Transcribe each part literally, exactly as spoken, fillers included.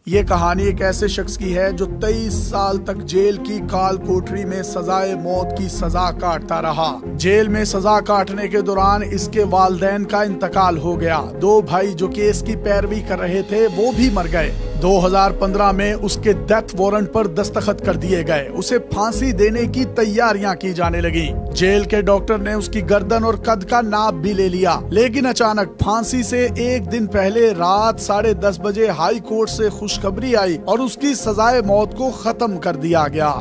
ये कहानी एक ऐसे शख्स की है जो तेईस साल तक जेल की काल कोठरी में सजाए मौत की सजा काटता रहा। जेल में सजा काटने के दौरान इसके वालिदैन का इंतकाल हो गया। दो भाई जो केस की पैरवी कर रहे थे वो भी मर गए। दो हज़ार पंद्रह में उसके डेथ वारंट पर दस्तखत कर दिए गए। उसे फांसी देने की तैयारियां की जाने लगी। जेल के डॉक्टर ने उसकी गर्दन और कद का नाप भी ले लिया, लेकिन अचानक फांसी से एक दिन पहले रात साढ़े दस बजे हाई कोर्ट से खुशखबरी आई और उसकी सजाए मौत को खत्म कर दिया गया।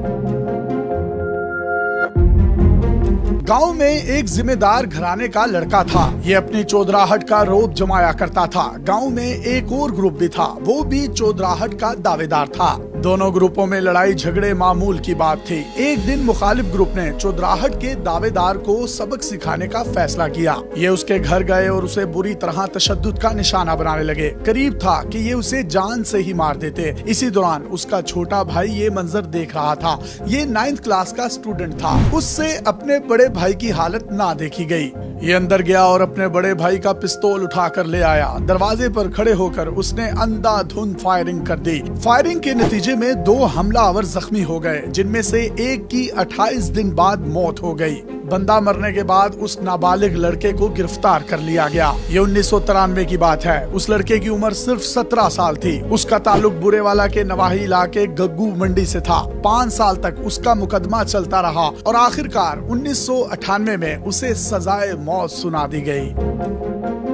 गांव में एक जिम्मेदार घराने का लड़का था। ये अपनी चौधराहट का रोब जमाया करता था। गांव में एक और ग्रुप भी था, वो भी चौधराहट का दावेदार था। दोनों ग्रुपों में लड़ाई झगड़े मामूल की बात थी। एक दिन मुखालिफ ग्रुप ने चौधराहट के दावेदार को सबक सिखाने का फैसला किया। ये उसके घर गए और उसे बुरी तरह तशद्दुद का निशाना बनाने लगे। करीब था कि ये उसे जान से ही मार देते। इसी दौरान उसका छोटा भाई ये मंजर देख रहा था। ये नाइन्थ क्लास का स्टूडेंट था। उससे अपने बड़े भाई की हालत ना देखी गई। ये अंदर गया और अपने बड़े भाई का पिस्तौल उठाकर ले आया। दरवाजे पर खड़े होकर उसने अंधाधुंध फायरिंग कर दी। फायरिंग के नतीजे में दो हमलावर जख्मी हो गए, जिनमें से एक की अट्ठाईस दिन बाद मौत हो गई। बंदा मरने के बाद उस नाबालिग लड़के को गिरफ्तार कर लिया गया। ये उन्नीस सौ तिरानवे की बात है। उस लड़के की उम्र सिर्फ सत्रह साल थी। उसका ताल्लुक बुरेवाला के नवाही इलाके गग्गू मंडी से था। पाँच साल तक उसका मुकदमा चलता रहा और आखिरकार उन्नीस सौ अठानवे में उसे सजाए मौत सुना दी गई।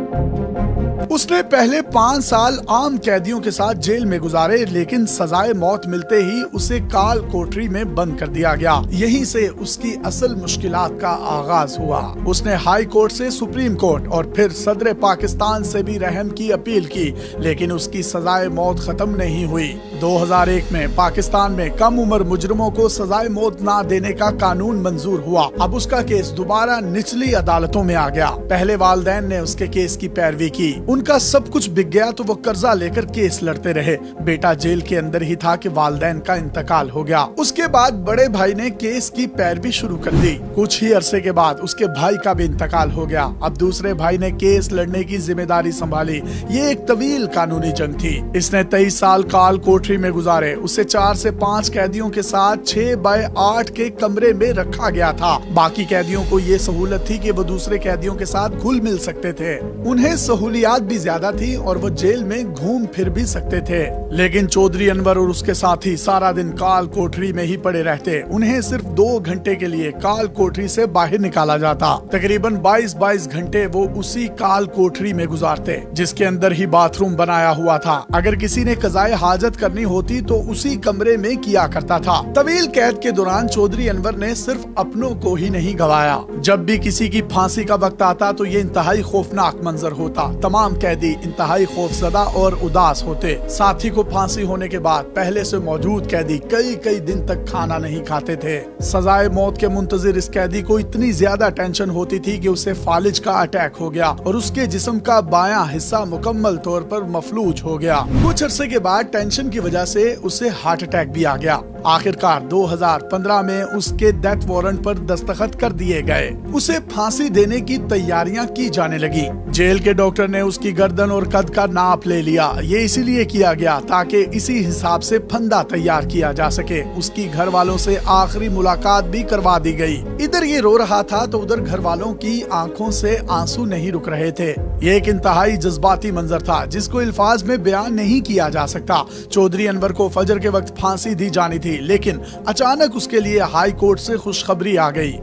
उसने पहले पाँच साल आम कैदियों के साथ जेल में गुजारे, लेकिन सजाए मौत मिलते ही उसे काल कोठरी में बंद कर दिया गया। यहीं से उसकी असल मुश्किलात का आगाज हुआ। उसने हाई कोर्ट से सुप्रीम कोर्ट और फिर सदर पाकिस्तान से भी रहम की अपील की, लेकिन उसकी सजाए मौत खत्म नहीं हुई। दो हज़ार एक में पाकिस्तान में कम उम्र मुजरिमों को सजाए मौत ना देने का कानून मंजूर हुआ। अब उसका केस दोबारा निचली अदालतों में आ गया। पहले वालिदैन ने उसके केस की पैरवी की। उनका सब कुछ बिक गया तो वो कर्जा लेकर केस लड़ते रहे। बेटा जेल के अंदर ही था कि वालिदैन का इंतकाल हो गया। उसके बाद बड़े भाई ने केस की पैरवी शुरू कर दी। कुछ ही अरसे के बाद उसके भाई का भी इंतकाल हो गया। अब दूसरे भाई ने केस लड़ने की जिम्मेदारी संभाली। ये एक तवील कानूनी जंग थी। इसने तेईस साल काल कोठरी में गुजारे। उसे चार से पाँच कैदियों के साथ छह बाय आठ के कमरे में रखा गया था। बाकी कैदियों को ये सहूलत थी कि वो दूसरे कैदियों के साथ घुल मिल सकते थे। उन्हें सहूलियात भी ज्यादा थी और वो जेल में घूम फिर भी सकते थे। लेकिन चौधरी अनवर और उसके साथी सारा दिन काल कोठरी में ही पड़े रहते। उन्हें सिर्फ दो घंटे के लिए काल कोठरी से बाहर निकाला जाता। तकरीबन बाईस बाईस घंटे वो उसी काल कोठरी में गुजारते, जिसके अंदर ही बाथरूम बनाया हुआ था। अगर किसी ने कज़ाए हाजत करनी होती तो उसी कमरे में किया करता था। तवील कैद के दौरान चौधरी अनवर ने सिर्फ अपनों को ही नहीं गवाया। जब भी किसी की फांसी का वक्त आता तो ये इंतहाई खौफनाक मंजर होता। तमाम कैदी इंतहाई खौफजदा और उदास होते। साथी को फांसी होने के बाद पहले से मौजूद कैदी कई कई दिन तक खाना नहीं खाते थे। सजाए मौत के मुंतजिर इस कैदी को इतनी ज्यादा टेंशन होती थी कि उसे फालिज का अटैक हो गया और उसके जिस्म का बायां हिस्सा मुकम्मल तौर पर मफलूज हो गया। कुछ अरसे के बाद टेंशन की वजह से उसे हार्ट अटैक भी आ गया। आखिरकार दो हज़ार पंद्रह में उसके डेथ वारंट पर दस्तखत कर दिए गए। उसे फांसी देने की तैयारियां की जाने लगी। जेल के डॉक्टर ने उसकी गर्दन और कद का नाप ले लिया। ये इसीलिए किया गया ताकि इसी हिसाब से फंदा तैयार किया जा सके। उसकी घर वालों से आखिरी मुलाकात भी करवा दी गई। इधर ये रो रहा था तो उधर घर वालों की आंखों से आंसू नहीं रुक रहे थे। ये एक इंतहाई जज्बाती मंजर था जिसको अल्फाज में बयान नहीं किया जा सकता। चौधरी अनवर को फजर के वक्त फांसी दी जानी थी, लेकिन अचानक उसके लिए हाई कोर्ट से खुशखबरी आ गई।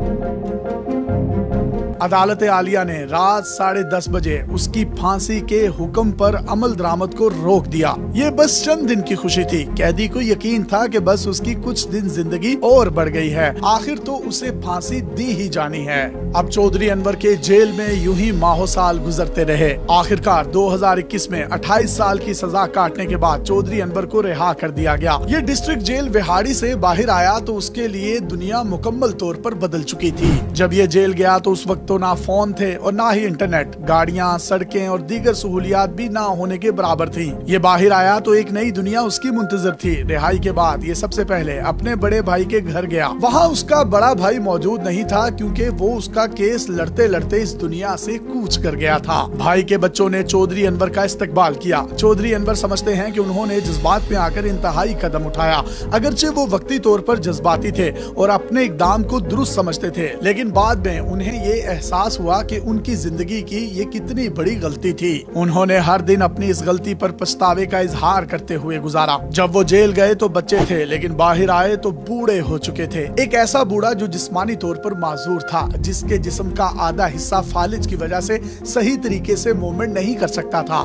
अदालत आलिया ने रात साढ़े दस बजे उसकी फांसी के हुक्म पर अमल दरामद को रोक दिया। ये बस चंद दिन की खुशी थी। कैदी को यकीन था कि बस उसकी कुछ दिन जिंदगी और बढ़ गई है। आखिर तो उसे फांसी दी ही जानी है। अब चौधरी अनवर के जेल में यूं ही माहो साल गुजरते रहे। आखिरकार दो हज़ार इक्कीस में अट्ठाईस साल की सजा काटने के बाद चौधरी अनवर को रिहा कर दिया गया। ये डिस्ट्रिक्ट जेल विहाड़ी से बाहर आया तो उसके लिए दुनिया मुकम्मल तौर पर बदल चुकी थी। जब ये जेल गया तो उस वक्त तो ना फोन थे और ना ही इंटरनेट। गाड़ियां, सड़कें और दीगर सहूलियात भी ना होने के बराबर थी। ये बाहर आया तो एक नई दुनिया उसकी मुंतजर थी। रिहाई के बाद ये सबसे पहले अपने बड़े भाई के घर गया। वहाँ उसका बड़ा भाई मौजूद नहीं था क्योंकि वो उसका केस लड़ते लड़ते इस दुनिया से कूच कर गया था। भाई के बच्चों ने चौधरी अनवर का इस्तकबाल किया। चौधरी अनवर समझते हैं कि उन्होंने जज्बात में आकर इंतहाई कदम उठाया। अगरचे वो वक्ती तौर पर जज्बाती थे और अपने इकदाम को दुरुस्त समझते थे, लेकिन बाद में उन्हें ये एहसास हुआ कि उनकी जिंदगी की ये कितनी बड़ी गलती थी। उन्होंने हर दिन अपनी इस गलती पर पछतावे का इजहार करते हुए गुजारा। जब वो जेल गए तो बच्चे थे, लेकिन बाहर आए तो बूढ़े हो चुके थे। एक ऐसा बूढ़ा जो जिस्मानी तौर पर माजूर था, जिसके जिस्म का आधा हिस्सा फालिज की वजह से सही तरीके से मूवमेंट नहीं कर सकता था।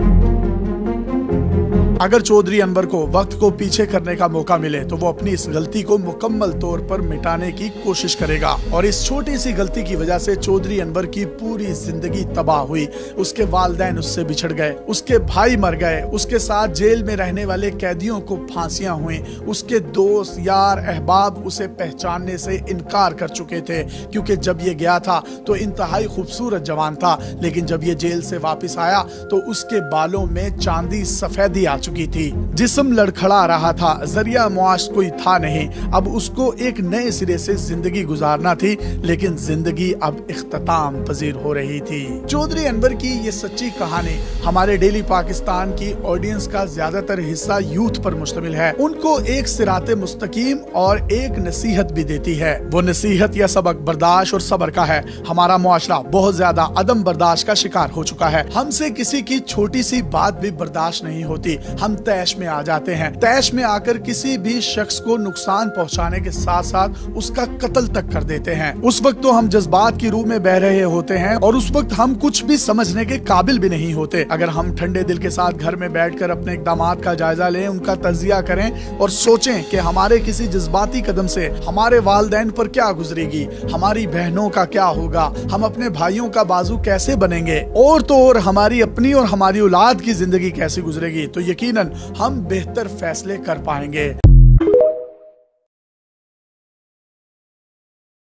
अगर चौधरी अनवर को वक्त को पीछे करने का मौका मिले तो वो अपनी इस गलती को मुकम्मल तौर पर मिटाने की कोशिश करेगा। और इस छोटी सी गलती की वजह से चौधरी अनवर की पूरी जिंदगी तबाह हुई। उसके वालिदैन उससे बिछड़ गए, उसके भाई मर गए, उसके साथ जेल में रहने वाले कैदियों को फांसियां हुई। उसके दोस्त, यार, अहबाब उसे पहचानने से इनकार कर चुके थे क्योंकि जब ये गया था तो इंतहाई खूबसूरत जवान था, लेकिन जब ये जेल से वापस आया तो उसके बालों में चांदी सफेदी आ चुकी थी। जिस्म लड़खड़ा रहा था, जरिया मुआश कोई था नहीं। अब उसको एक नए सिरे से जिंदगी गुजारना थी, लेकिन जिंदगी अब इख्तिताम पजीर हो रही थी। चौधरी अनवर की ये सच्ची कहानी हमारे डेली पाकिस्तान की ऑडियंस का ज्यादातर हिस्सा यूथ पर मुश्तमिल है। उनको एक सिराते मुस्तकीम और एक नसीहत भी देती है। वो नसीहत या सबक बर्दाश्त और सब्र का है। हमारा मुआशरा बहुत ज्यादा अदम बर्दाश्त का शिकार हो चुका है। हमसे किसी की छोटी सी बात भी बर्दाश्त नहीं होती। हम तैश में आ जाते हैं। तैश में आकर किसी भी शख्स को नुकसान पहुंचाने के साथ साथ उसका कत्ल तक कर देते हैं। उस वक्त तो हम जज्बात की रूह में बह रहे होते हैं और उस वक्त हम कुछ भी समझने के काबिल भी नहीं होते। अगर हम ठंडे दिल के साथ घर में बैठकर अपने इक़दामात का जायजा लें, उनका तजिया करें और सोचें कि हमारे किसी जज्बाती कदम से हमारे वालिदैन पर क्या गुजरेगी, हमारी बहनों का क्या होगा, हम अपने भाइयों का बाजू कैसे बनेंगे और तो और हमारी अपनी और हमारी औलाद की जिंदगी कैसे गुजरेगी, तो यकीनन हम बेहतर फैसले कर पाएंगे।